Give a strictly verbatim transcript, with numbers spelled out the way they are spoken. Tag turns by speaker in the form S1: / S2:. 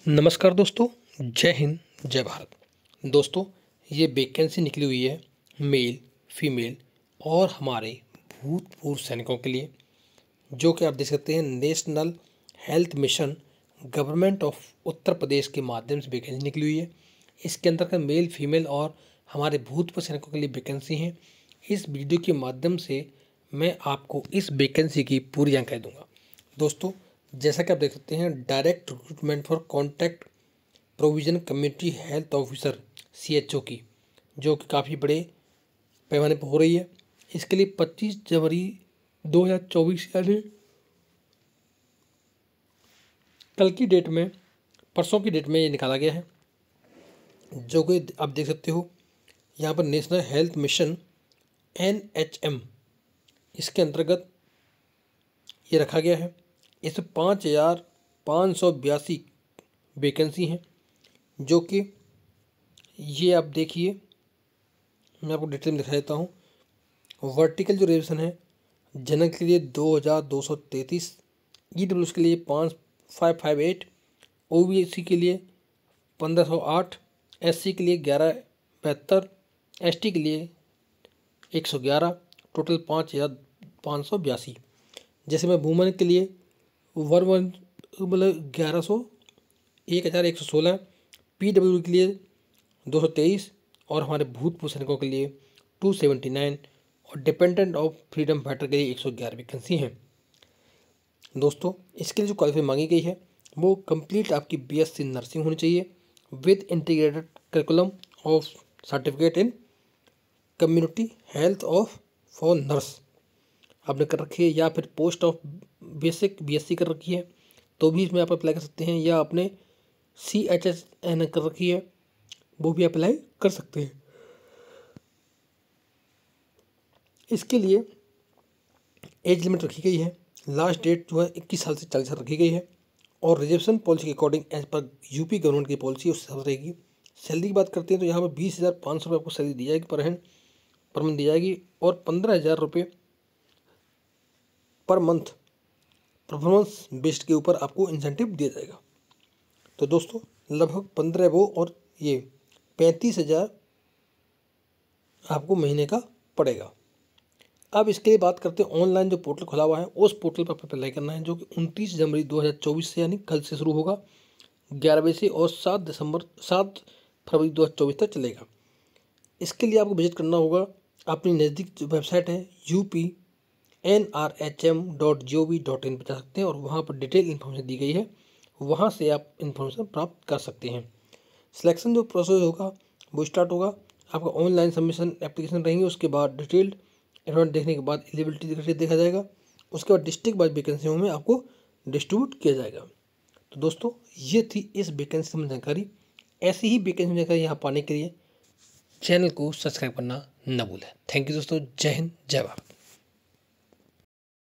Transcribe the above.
S1: नमस्कार दोस्तों, जय हिंद जय भारत। दोस्तों, ये वैकेंसी निकली हुई है मेल फीमेल और हमारे भूतपूर्व सैनिकों के लिए, जो कि आप देख सकते हैं national health mission government of Uttar Pradesh के माध्यम से वैकेंसी निकली हुई है। इसके अंतर्गत मेल फीमेल और हमारे भूतपूर्व सैनिकों के लिए वैकेंसी हैं। इस वीडियो के माध्यम से मैं आपको इस वैकेंसी की पूरी जानकारी दूंगा। दोस्तों, जैसा कि आप देख सकते हैं, direct recruitment for contact provision community health officer C H O की, जो कि काफ़ी बड़े पैमाने पर हो रही है। इसके लिए पच्चीस जनवरी दो हज़ार चौबीस यानी कल की डेट में, परसों की डेट में ये निकाला गया है, जो कि आप देख सकते हो यहाँ पर national health mission N H M इसके अंतर्गत ये रखा गया है। इसमें पाँच हज़ार पाँच सौ बयासी वैकेंसी हैं, जो कि ये आप देखिए, मैं आपको डिटेल में दिखा देता हूँ। वर्टिकल जो रिजर्वेशन है, जनरल के लिए दो हज़ार दो सौ तैंतीस, ई डब्ल्यू एस के लिए पाँच five five eight, O B C के लिए पंद्रह सौ आठ, एस सी के लिए ग्यारह बहत्तर, एस टी के लिए एक सौ ग्यारह, टोटल पाँच हज़ार पाँच सौ बयासी। जैसे मैं वुमेन के लिए वन वन मतलब ग्यारह सौ एक हज़ार एक सौ सोलह, पी डब्ल्यू के लिए दो सौ तेईस और हमारे भूतपूर्व सैनिकों के लिए टू सेवेंटी नाइन और डिपेंडेंट ऑफ फ्रीडम फाइटर के लिए एक सौ ग्यारह वैकेंसी हैं। दोस्तों, इसके लिए जो क्वालिफाई मांगी गई है वो कंप्लीट आपकी बी एस सी नर्सिंग होनी चाहिए with integrated curriculum of certificate in community health of for nurse आपने कर रखी है, या फिर post of basic B S C कर रखी है तो भी इसमें आप अप्लाई कर सकते हैं, या आपने सी एच एस एन कर रखी है वो भी अप्लाई कर सकते हैं। इसके लिए एज लिमिट रखी गई है, लास्ट डेट जो है इक्कीस साल से चालीस साल रखी गई है, और रिजर्वेशन पॉलिसी के अकॉर्डिंग एज पर यूपी गवर्नमेंट की पॉलिसी उस हिसाब से रहेगी। सैलरी की बात करते हैं तो यहाँ पर बीस हज़ार पाँच सौ रुपये आपको सैलरी दी जाएगी, पर हैंड पर मंथ दी जाएगी, और पंद्रह हज़ार रुपये पर मंथ परफॉर्मेंस बेस्ड के ऊपर आपको इंसेंटिव दिया जाएगा। तो दोस्तों, लगभग पंद्रह वो और ये पैंतीस हज़ार आपको महीने का पड़ेगा। अब इसके लिए बात करते हैं, ऑनलाइन जो पोर्टल खुला हुआ है उस पोर्टल पर अप्लाई करना है, जो कि उनतीस जनवरी दो हज़ार चौबीस से यानी कल से शुरू होगा ग्यारह बजे से, और सात दिसंबर सात फरवरी दो हज़ार चौबीस तक चलेगा। इसके लिए आपको विजिट करना होगा अपनी नज़दीक जो वेबसाइट है U P N R H M dot G O V dot in पर जा सकते हैं, और वहाँ पर डिटेल इन्फॉर्मेशन दी गई है, वहाँ से आप इन्फॉर्मेशन प्राप्त कर सकते हैं। सिलेक्शन जो प्रोसेस होगा वो स्टार्ट होगा, आपका ऑनलाइन सबमिशन एप्लीकेशन रहेंगे, उसके बाद डिटेल्ड एडवांस देखने के बाद एलिजिबिलिटी देखा जाएगा, उसके बाद डिस्ट्रिक्ट वाइज वैकेंसियों में आपको डिस्ट्रीब्यूट किया जाएगा। तो दोस्तों, ये थी इस वैकेंसी में जानकारी। ऐसी ही वैकेंसी जानकारी यहाँ पाने के लिए चैनल को सब्सक्राइब करना न भूलें। थैंक यू दोस्तों, जय हिंद जय भारत।